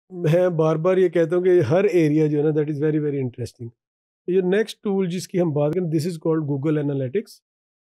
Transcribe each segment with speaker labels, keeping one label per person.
Speaker 1: मैं बार बार ये कहता हूँ कि हर एरिया जो है ना, that is very very interesting. ये नेक्स्ट टूल जिसकी हम बात करें, this is called Google Analytics.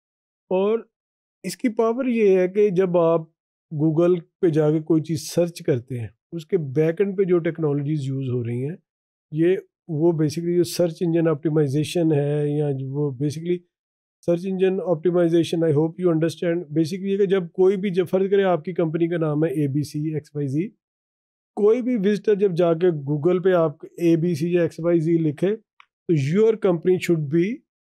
Speaker 1: और इसकी पावर ये है कि जब आप गूगल पे जाके कोई चीज़ सर्च करते हैं, उसके बैक एंड पे जो टेक्नोलॉजीज़ यूज़ हो रही हैं, ये वो बेसिकली जो सर्च इंजन ऑप्टिमाइजेशन है, या जो वो basically search engine optimisation, I hope you understand. Basically ये कि जब कोई भी, जब फर्ज करें आपकी कंपनी का नाम है ABC XYZ, कोई भी विजिटर जब जाके गूगल पे आप ABC या XYZ लिखे, तो your company should be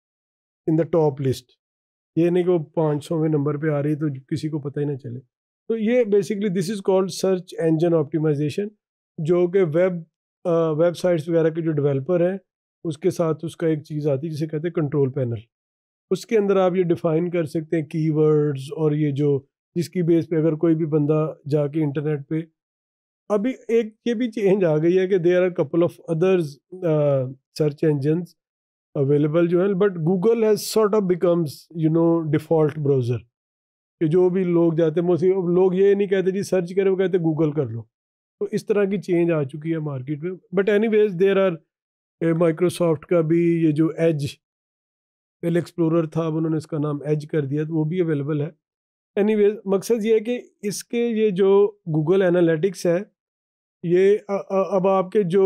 Speaker 1: in the top list. ये नहीं कि वो 500वें नंबर पे आ रही है तो किसी को पता ही ना चले। तो ये basically this is called search engine optimisation, जो कि वेबसाइट्स वगैरह के जो डेवलपर हैं, उसके साथ उसका एक चीज़ आती है जिसे कहते हैं कंट्रोल पैनल। उसके अंदर आप ये डिफाइन कर सकते हैं कीवर्ड्स, और ये जो जिसकी बेस पे अगर कोई भी बंदा जाके इंटरनेट पे, अभी एक ये भी चेंज आ गई है कि there are couple of others search engines available जो है, but Google has sort of becomes default browser. कि जो भी लोग जाते हैं मोस्टली, अब लोग ये नहीं कहते जी सर्च करें, वो कहते गूगल कर लो। तो इस तरह की चेंज आ चुकी है मार्केट में। But anyways there are, Microsoft का भी ये जो एज, पहले एक्सप्लोरर था, अब उन्होंने इसका नाम एज कर दिया, तो वो भी अवेलेबल है। एनीवेज मकसद ये है कि इसके ये जो गूगल एनालिटिक्स है, ये अब आपके जो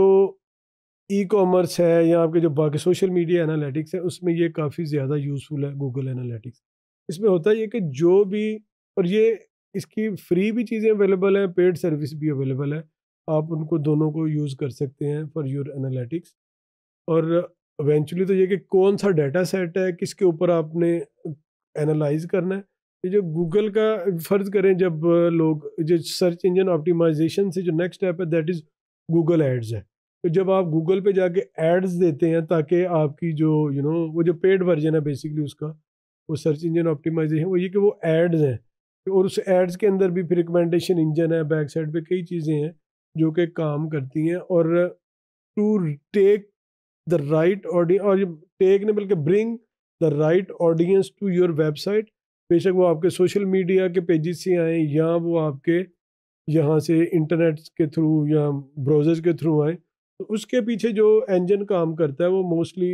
Speaker 1: ई कॉमर्स है, या आपके जो बाकी सोशल मीडिया एनालिटिक्स है, उसमें ये काफ़ी ज़्यादा यूज़फुल है गूगल एनालिटिक्स। इसमें होता ये कि जो भी, और ये इसकी फ्री भी चीज़ें अवेलेबल हैं, पेड सर्विस भी अवेलेबल है। आप उनको दोनों को यूज़ कर सकते हैं फॉर योर एनालिटिक्स। और इवेंचुअली तो ये कि कौन सा डाटा सेट है, किसके ऊपर आपने एनालाइज करना है। ये जो गूगल का, फ़र्ज़ करें जब लोग जो सर्च इंजन ऑप्टिमाइजेशन से जो नेक्स्ट स्टेप है, दैट इज़ गूगल एड्स है। तो जब आप गूगल पे जाके एड्स देते हैं, ताकि आपकी जो वो जो पेड वर्जन है बेसिकली उसका, वो सर्च इंजन ऑप्टिमाइजेशन, वो ये कि वो एड्स हैं। और उस एड्स के अंदर भी फिर रिकमेंडेशन इंजन है, बैक साइड पे कई चीज़ें हैं जो कि काम करती हैं। और to take the right audience, और टेक ने बल्कि bring the right audience to your website. बेशक वो आपके सोशल मीडिया के पेजेस से आए, या वो आपके यहाँ से इंटरनेट के थ्रू या ब्राउज़र्स के थ्रू आए, तो उसके पीछे जो इंजन काम करता है, वो मोस्टली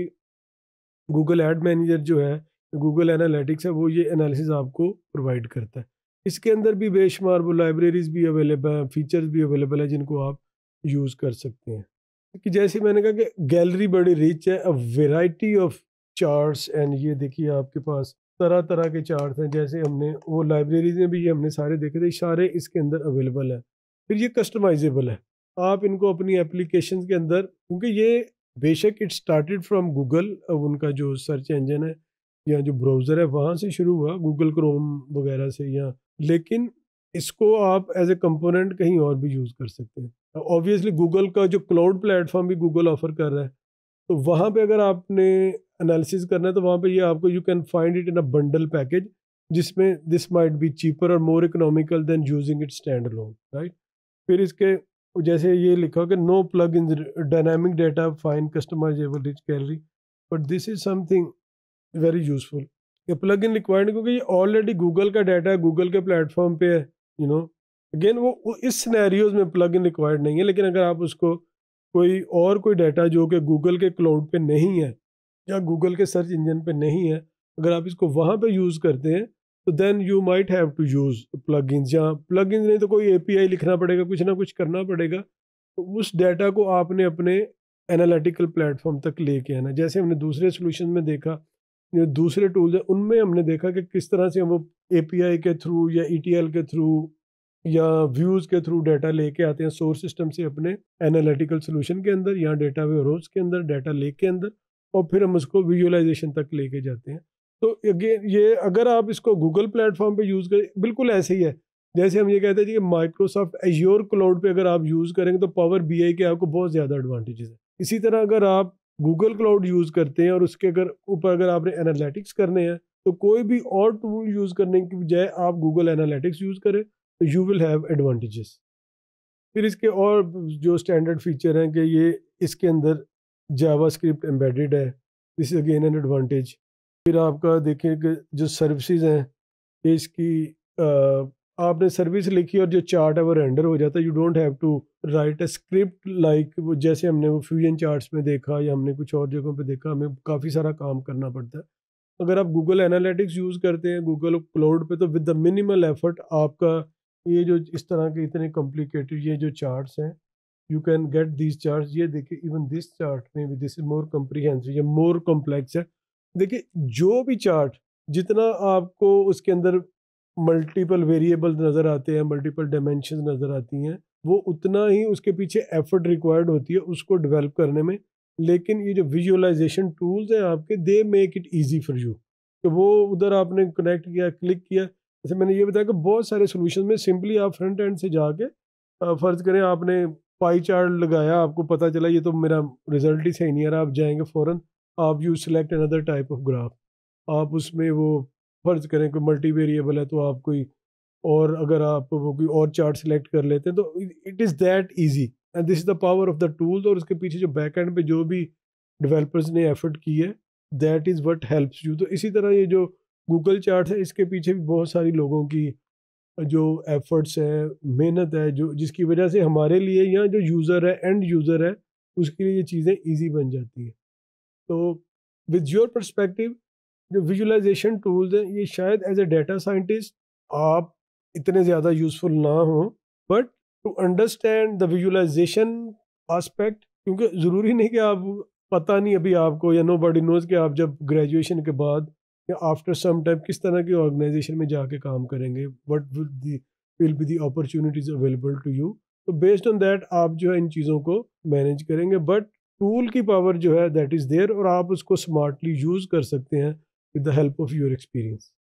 Speaker 1: गूगल एड मैनेजर जो है, गूगल एनालिटिक्स है, वो ये एनालिसिस आपको प्रोवाइड करता है। इसके अंदर भी बेशुमार वो लाइब्रेरीज भी अवेलेबल हैं, फीचर्स भी अवेलेबल है, जिनको आप यूज़ कर सकते हैं। कि जैसे मैंने कहा कि गैलरी बड़ी रिच है, a variety of charts, and ये देखिए आपके पास तरह तरह के चार्ट्स हैं। जैसे हमने वो लाइब्रेरीज में भी ये हमने सारे देखे थे, सारे इसके अंदर अवेलेबल है। फिर ये कस्टमाइजेबल है, आप इनको अपनी एप्लीकेशन के अंदर, क्योंकि ये बेशक इट स्टार्टेड फ्रॉम गूगल, उनका जो सर्च इंजन है या जो ब्राउज़र है वहाँ से शुरू हुआ, गूगल क्रोम वगैरह से, या लेकिन इसको आप एज ए कंपोनेंट कहीं और भी यूज़ कर सकते हैं। ऑब्वियसली गूगल का जो क्लाउड प्लेटफॉर्म भी गूगल ऑफर कर रहा है, तो वहाँ पे अगर आपने एनालिसिस करना है, तो वहाँ पे ये आपको, you can find it in a bundle package, जिसमें दिस माइट बी चीपर और more economical than using it stand alone, right. फिर इसके जैसे ये लिखा कि no plug in dynamic data fine customisable rich gallery, but this is something very useful. ये plug in required, क्योंकि ये ऑलरेडी गूगल का डाटा है, गूगल के प्लेटफॉर्म पे है, यू नो। अगेन वो इस सिनेरियोज में प्लग इन रिक्वायर्ड नहीं है, लेकिन अगर आप उसको कोई डाटा जो कि गूगल के क्लाउड पे नहीं है, या गूगल के सर्च इंजन पे नहीं है, अगर आप इसको वहाँ पे यूज़ करते हैं, तो then you might have to use plugins. या प्लगइन्स नहीं तो कोई एपीआई लिखना पड़ेगा, कुछ ना कुछ करना पड़ेगा। तो उस डाटा को आपने अपने एनालिटिकल प्लेटफॉर्म तक लेके आना। जैसे हमने दूसरे सोल्यूशन में देखा, जो दूसरे टूल्स हैं उनमें हमने देखा कि किस तरह से वो एपीआई के थ्रू या ईटीएल के थ्रू या व्यूज़ के थ्रू डाटा लेके आते हैं सोर्स सिस्टम से अपने एनालिटिकल सोल्यूशन के अंदर, या डाटा वेयरहाउस के अंदर, डाटा लेक के अंदर, और फिर हम उसको विजुअलाइजेशन तक लेके जाते हैं। तो अगेन ये अगर आप इसको गूगल प्लेटफॉर्म पे यूज़ करें, बिल्कुल ऐसे ही है जैसे हम ये कहते हैं कि माइक्रोसॉफ्ट एज्योर क्लाउड पे अगर आप यूज़ करेंगे, तो पावर बीआई के आपको बहुत ज़्यादा एडवांटेजेस है। इसी तरह अगर आप गूगल क्लाउड यूज़ करते हैं, और उसके अगर ऊपर अगर आपने एनालिटिक्स करने हैं, तो कोई भी और टूल यूज़ करने की बजाय आप गूगल एनालिटिक्स यूज़ करें, तो यू विल हैव एडवांटेजेस। फिर इसके और जो स्टैंडर्ड फीचर हैं कि ये इसके अंदर जावास्क्रिप्ट एम्बेडेड है, this is again an advantage. फिर आपका देखें कि जो सर्विसेज हैं, ये इसकी आपने सर्विस लिखी और जो चार्ट है वो रेंडर हो जाता है। You don't have to write a script like वो जैसे हमने वो फ्यूजन चार्ट्स में देखा या हमने कुछ और जगहों पे देखा, हमें काफ़ी सारा काम करना पड़ता है। अगर आप गूगल एनालिटिक्स यूज़ करते हैं गूगल क्लाउड पे, तो विद द मिनिमल एफर्ट आपका ये जो इस तरह के इतने कॉम्प्लिकेटेड ये जो चार्ट्स हैं, you can get these charts. ये देखिए, इवन दिस चार्ट में भी दिस इज मोर कम्प्रीहेंसिव या मोर कॉम्प्लेक्स है। देखिए, जो भी चार्ट जितना आपको उसके अंदर मल्टीपल वेरिएबल नज़र आते हैं, मल्टीपल डायमेंशन नज़र आती हैं, वो उतना ही उसके पीछे एफर्ट रिक्वायर्ड होती है उसको डेवलप करने में। लेकिन ये जो विजुअलाइजेशन टूल्स हैं आपके, they make it easy for you. तो वो उधर आपने कनेक्ट किया, क्लिक किया, जैसे मैंने ये बताया कि बहुत सारे सोल्यूशन में सिंपली आप फ्रंट एंड से जाके फ़र्ज़ करें आपने पाई चार्ट लगाया, आपको पता चला ये तो मेरा रिजल्ट ही सही नहीं आ रहा, आप जाएंगे फ़ौरन आप you select another type of graph. आप उसमें वो फ़र्ज़ करें कोई मल्टी वेरिएबल है तो आप कोई और अगर आप वो कोई और चार्ट सेलेक्ट कर लेते हैं, तो it is that easy. And this is the power of the tools. और उसके पीछे जो बैक एंड पे जो भी डेवलपर्स ने एफर्ट की है, that is what helps you. तो इसी तरह ये जो गूगल चार्ट है, इसके पीछे भी बहुत सारी लोगों की जो एफर्ट्स है, मेहनत है, जो जिसकी वजह से हमारे लिए या जो यूज़र है, एंड यूज़र है, उसके लिए ये चीज़ें ईजी बन जाती हैं। तो विद योर पर्सपेक्टिव, जो विजुअलाइजेशन टूल्स हैं, ये शायद एज ए डाटा साइंटिस्ट आप इतने ज़्यादा यूज़फुल ना हो, but to understand the visualisation aspect, क्योंकि ज़रूरी नहीं कि आप, पता नहीं अभी आपको या नो बडी नोज कि आप जब ग्रेजुएशन के बाद या आफ्टर सम टाइम किस तरह की ऑर्गेनाइजेशन में जाके काम करेंगे, what will be the opportunities available to you. तो बेस्ड ऑन दैट आप जो है इन चीज़ों को मैनेज करेंगे, बट टूल की पावर जो है दैट इज़ देयर, और आप उसको स्मार्टली यूज़ कर सकते हैं with the help of your experience.